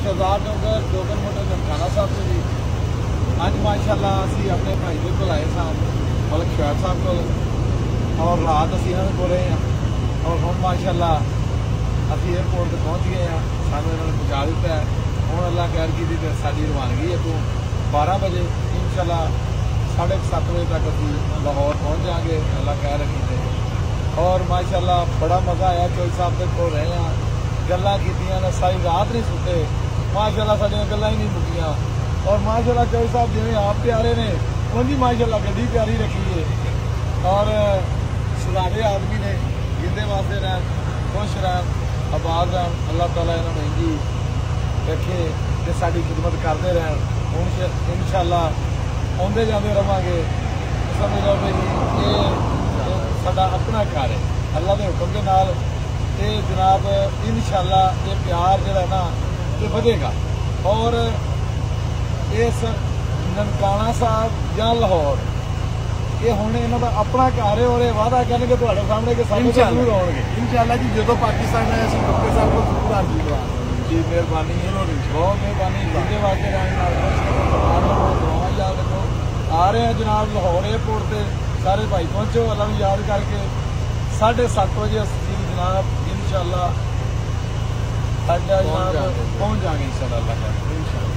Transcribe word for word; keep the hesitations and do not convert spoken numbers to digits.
Shahzad Dogar Dogar motor Nankana Sahib से जी अज माशाअल्लाह असी अपने भाई के को आए सन मलिक शैब साहब को और रात असी इन्होंने को रहे हैं और हम माशाअल्लाह असी एयरपोर्ट पर पहुँच गए हैं सानू इन्होंने पहुँचा दिता है हूँ अल्लाह खैर की थी साड़ी रवानगी है तो बारह बजे इंशाअल्लाह साढ़े सत्त बजे तक असी लाहौर पहुँच जाएंगे अल्लाह खैर रखी थे और माशाअल्लाह बड़ा मज़ा आया चोई साहब के को रहे हैं गल्लां कीतियां ने सारी रात नहीं सुते माशाअल्लाह साडियां गल्लां ही नहीं मुक्कियां और माशाअल्लाह चोई साहब जिवें आप प्यारे ने उंजी माशाअल्लाह गड्डी प्यारी रखी है और सदारे आदमी ने जिंदे वास्ते रहन खुश रहन आबाद रहन अल्लाह ताला इन्होंने इंजी रखे ते साडी खिदमत करते रहन हुण इंशाअल्लाह आउंदे जांदे रहांगे समझ लो भाई ये साडा अपना घर है अल्लाह के हुक्म के नाल ये जनाब इंशाअल्लाह ये प्यार जो है ना ये बढ़ेगा और इस ननकाना साहब या लाहौर ये हुण इन्हां दा अपना घर है और ये वादा करनगे तुहाडे सामने कि सानू जरूर आउणगे इंशाअल्लाह जी जो पाकिस्तान में असीं डॉक्टर साहब को जरूर हाजिर करवांगे जी मेहरबानी बहुत मेहरबानी जिंदे वास्ते दुआ याद रखो आ रहे हैं जनाब लाहौर एयरपोर्ट से सारे भाई पहुंचो अल्लाह नूं याद करके साढ़े सत्त बजे असीं जनाब इंशाअल्लाह जनाब पहुंच जाएंगे इंशाअल्लाह।